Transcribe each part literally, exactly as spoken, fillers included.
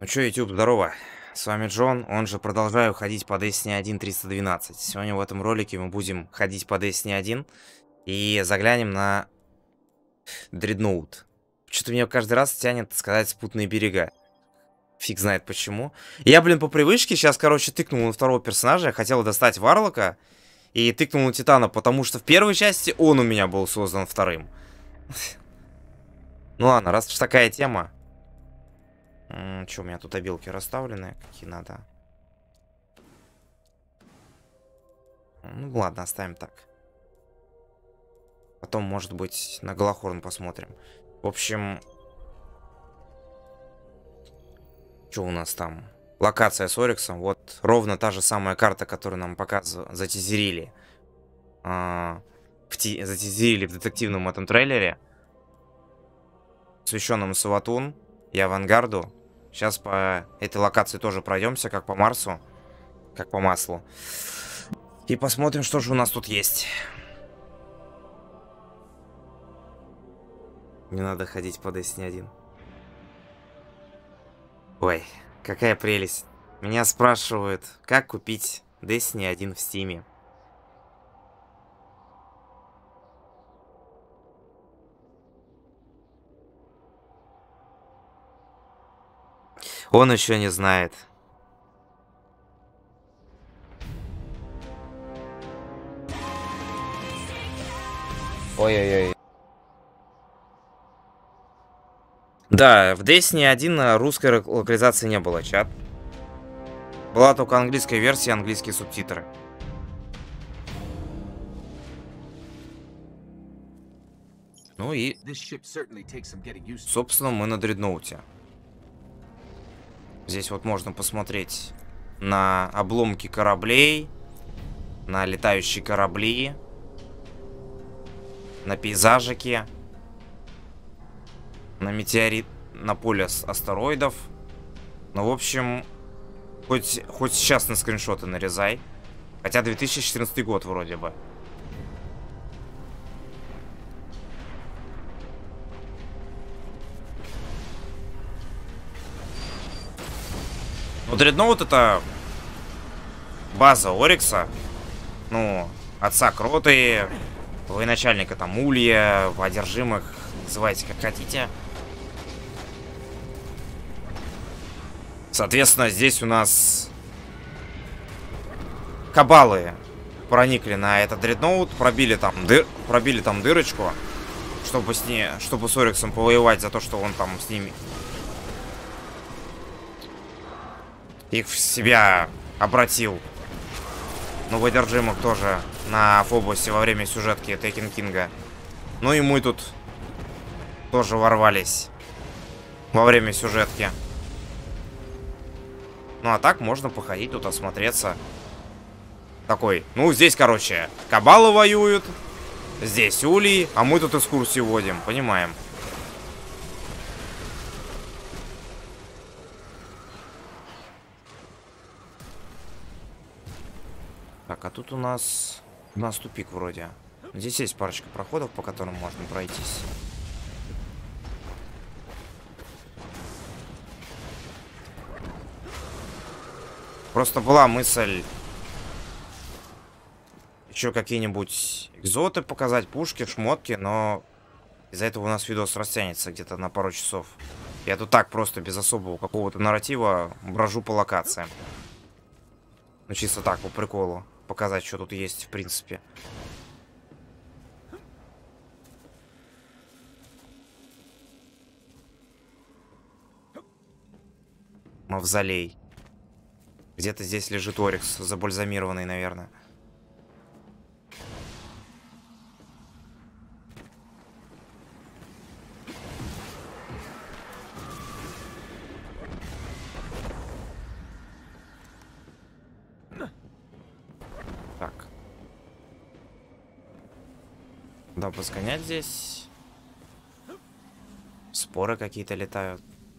Ну чё, YouTube, здорово. С вами Джон, он же продолжаю ходить по Destiny один триста двенадцать. Сегодня в этом ролике мы будем ходить по Destiny один и заглянем на Дредноут. Что-то меня каждый раз тянет сказать спутанные берега. Фиг знает почему. Я, блин, по привычке сейчас, короче, тыкнул на второго персонажа. Я хотел достать Варлока и тыкнул на Титана, потому что в первой части он у меня был создан вторым. Ну ладно, раз уж такая тема. Что, у меня тут обилки расставлены? Какие надо? Ну ладно, оставим так. Потом, может быть, на Голохорн посмотрим. В общем... Что у нас там? Локация с Ориксом. Вот ровно та же самая карта, которую нам показывали, затизерили. А, в ти... Затизерили в детективном этом трейлере. Посвященном Саватун и Авангарду. Сейчас по этой локации тоже пройдемся, как по Марсу. Как по маслу. И посмотрим, что же у нас тут есть. Не надо ходить по Destiny один. Ой, какая прелесть. Меня спрашивают, как купить Destiny один в Стиме. Он еще не знает. Ой-ой-ой. Да, в Destiny один русской локализации не было, чат. Была только английская версия, английские субтитры. Ну и, собственно, мы на Дредноуте. Здесь вот можно посмотреть на обломки кораблей, на летающие корабли, на пейзажики, на метеорит, на поле астероидов. Ну, в общем, хоть, хоть сейчас на скриншоты нарезай. Хотя две тысячи четырнадцатый год вроде бы. Ну, Дредноут это база Орикса. Ну, отца Кроты, военачальника там Улья, одержимых, называйте как хотите. Соответственно, здесь у нас кабалы проникли на этот Дредноут, пробили там, дыр, пробили там дырочку, чтобы с, ней, чтобы с Ориксом повоевать за то, что он там с ними... их в себя обратил. Ну, в одержимых тоже на Фобосе во время сюжетки Тейкен Кинга. Ну и мы тут тоже ворвались во время сюжетки. Ну, а так можно походить тут, осмотреться. Такой, ну, здесь, короче, кабалы воюют. Здесь Улей, а мы тут экскурсию водим, понимаем. Так, а тут у нас... У нас тупик вроде. Здесь есть парочка проходов, по которым можно пройтись. Просто была мысль еще какие-нибудь экзоты показать, пушки, шмотки, но из-за этого у нас видос растянется где-то на пару часов. Я тут так просто без особого какого-то нарратива брожу по локациям. Ну, чисто так, по приколу. Показать, что тут есть, в принципе. Мавзолей. Где-то здесь лежит Орикс, забальзамированный, наверное. Так. Да, посгонять здесь. Споры какие-то летают.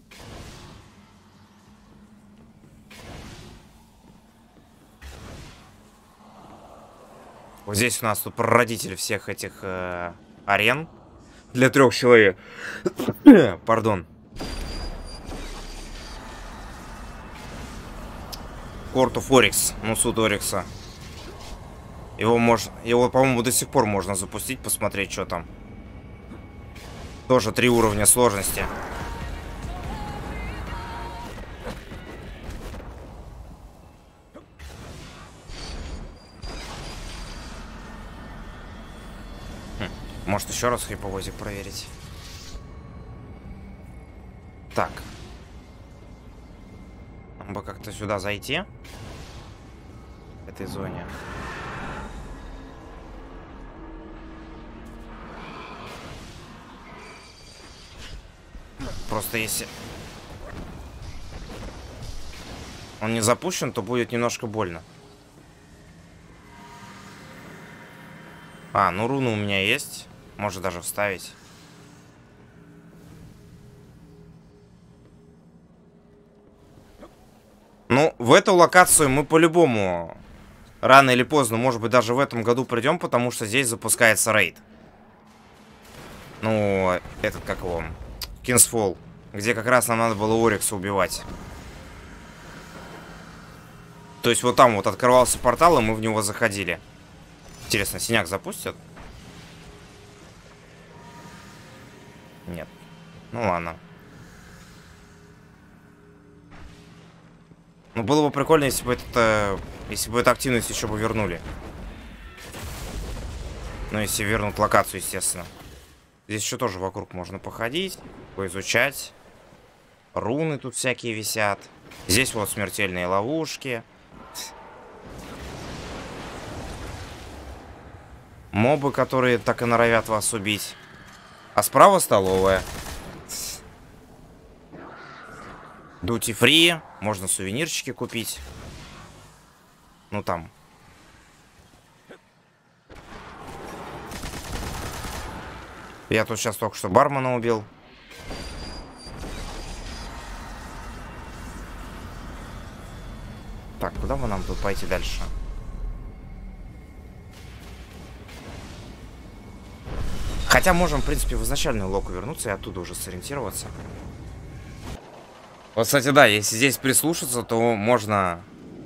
Вот здесь у нас тут прародитель всех этих э, арен для трех человек. Пардон. Court of Oryx. Ну, суд Орикса. Его можно... Его, по-моему, до сих пор можно запустить, посмотреть, что там. Тоже три уровня сложности. Хм. Может, еще раз хиповозик проверить. Так. Нам бы как-то сюда зайти. В этой зоне. Просто если он не запущен, то будет немножко больно. А, ну руна у меня есть. Может даже вставить. Ну, в эту локацию мы по-любому рано или поздно, может быть, даже в этом году придем, потому что здесь запускается рейд. Ну, этот как его... Кинсфолл, где как раз нам надо было Орикса убивать. То есть вот там вот открывался портал, и мы в него заходили. Интересно, синяк запустят? Нет. Ну ладно. Ну было бы прикольно, если бы это... Если бы эту активность еще бы вернули. Ну, если вернут локацию, естественно. Здесь еще тоже вокруг можно походить, поизучать. Руны тут всякие висят. Здесь вот смертельные ловушки. Мобы, которые так и норовят вас убить. А справа столовая. Duty free. Можно сувенирчики купить. Ну там. Я тут сейчас только что бармена убил. Так, куда бы нам тут пойти дальше? Хотя можем, в принципе, в изначальную локу вернуться и оттуда уже сориентироваться. Вот, кстати, да, если здесь прислушаться, то можно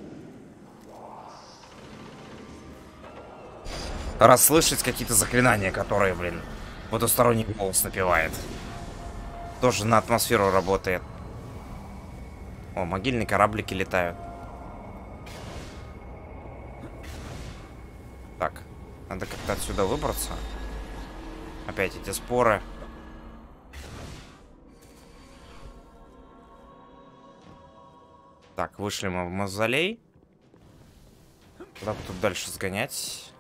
расслышать какие-то заклинания, которые, блин, потусторонний голос напевает. Тоже на атмосферу работает. О, могильные кораблики летают. Так, надо как-то отсюда выбраться. Опять эти споры. Так, вышли мы в мавзолей. Куда бы тут дальше сгонять?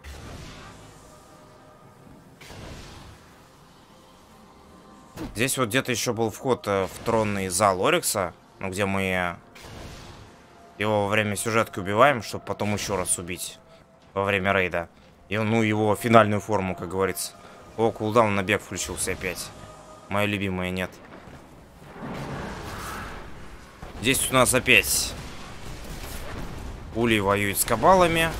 Здесь вот где-то еще был вход в тронный зал Орикса, ну, где мы его во время сюжетки убиваем, чтобы потом еще раз убить во время рейда. И, ну, его финальную форму, как говорится. О, кулдаун на бег включился опять. Моя любимая нет. Здесь у нас опять Улей воюет с кабалами.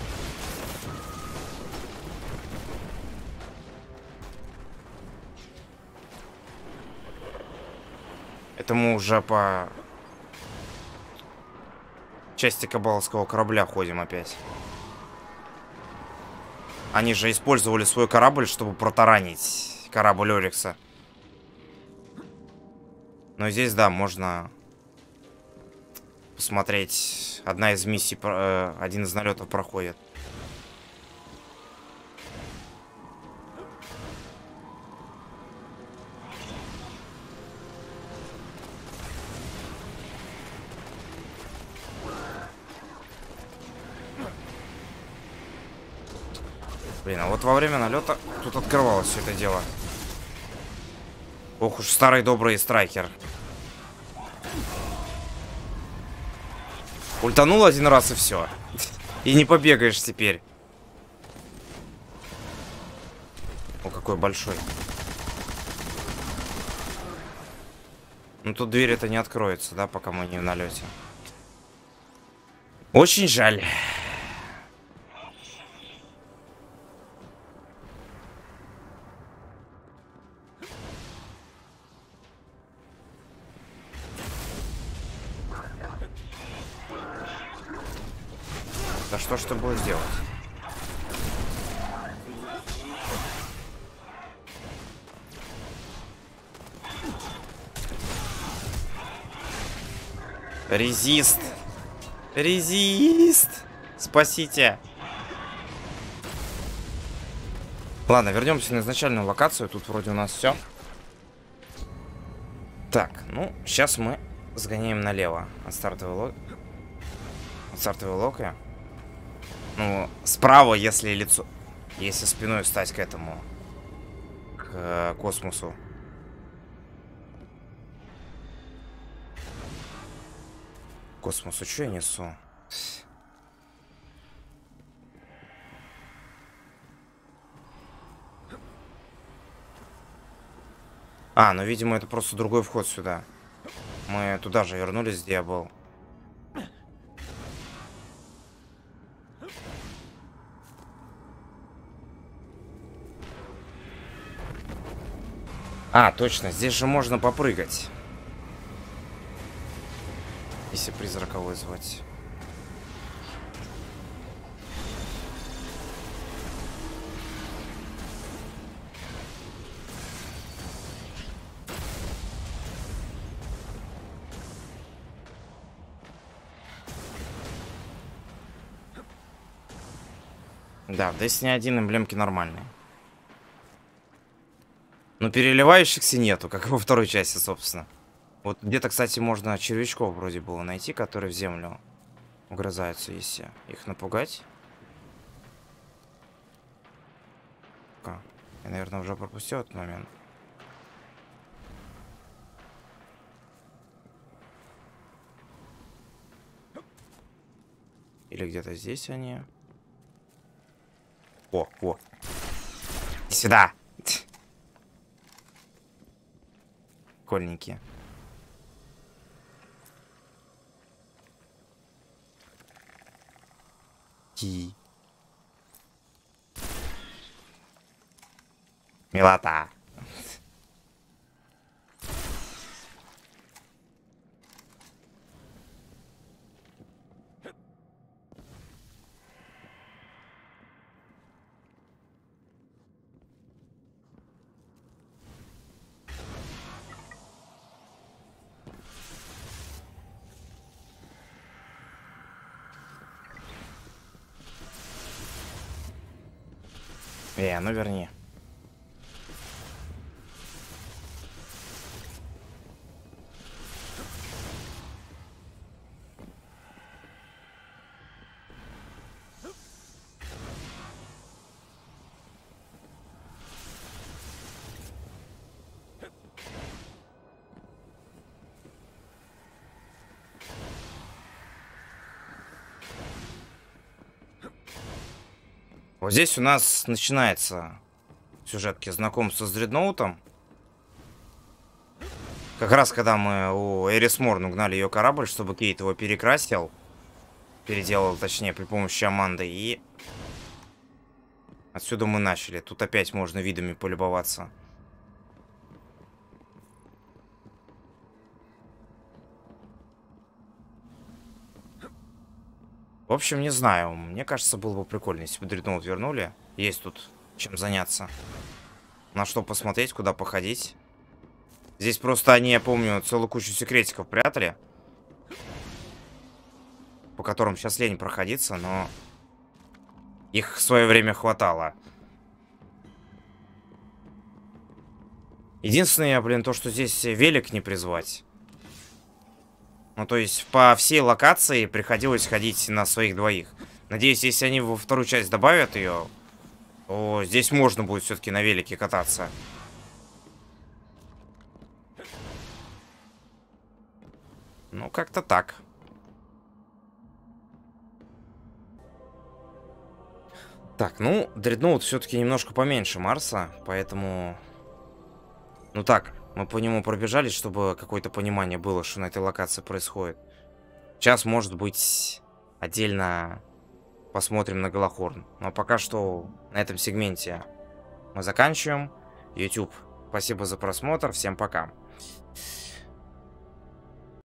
Это мы уже по части кабаловского корабля ходим опять. Они же использовали свой корабль, чтобы протаранить корабль Орикса. Но здесь, да, можно посмотреть. Одна из миссий, один из налетов проходит. Блин, а вот во время налета тут открывалось все это дело. Ох уж старый добрый страйкер. Ультанул один раз и все. И не побегаешь теперь. О, какой большой. Ну тут дверь это не откроется, да, пока мы не в налете. Очень жаль. Да что ж ты будешь делать? Резист! Резист! Спасите! Ладно, вернемся на изначальную локацию. Тут вроде у нас все. Так, ну, сейчас мы сгоняем налево от стартовой локи. От стартовой локи. Ну, справа, если лицо... Если спиной встать к этому... К э, космосу. Космосу, что я несу? А, ну, видимо, это просто другой вход сюда. Мы туда же вернулись, где я был. А, точно, здесь же можно попрыгать. Если призрака вызвать. Да, в Destiny один эмблемки нормальные. Но переливающихся нету, как и во второй части, собственно. Вот где-то, кстати, можно червячков вроде было найти, которые в землю угрызаются, если их напугать. Я, наверное, уже пропустил этот момент. Или где-то здесь они. О, о. Иди сюда. Школьники. Ти. Милота. Э, ну верни. Вот здесь у нас начинается сюжетки знакомства с Дредноутом. Как раз когда мы у Эрис Морн угнали ее корабль, чтобы Кейт его перекрасил. Переделал, точнее, при помощи Аманды. И отсюда мы начали. Тут опять можно видами полюбоваться. В общем, не знаю. Мне кажется, было бы прикольно, если бы Дредноут вернули. Есть тут чем заняться. На что посмотреть, куда походить. Здесь просто они, я помню, целую кучу секретиков прятали. По которым сейчас лень проходиться, но их в свое время хватало. Единственное, блин, то, что здесь велик не призвать. Ну, то есть по всей локации приходилось ходить на своих двоих. Надеюсь, если они во вторую часть добавят ее, то здесь можно будет все-таки на велике кататься. Ну, как-то так. Так, ну, Дредноут все-таки немножко поменьше Марса, поэтому... Ну так, мы по нему пробежались, чтобы какое-то понимание было, что на этой локации происходит. Сейчас, может быть, отдельно посмотрим на Галахорн. Но пока что на этом сегменте мы заканчиваем. YouTube, спасибо за просмотр, всем пока.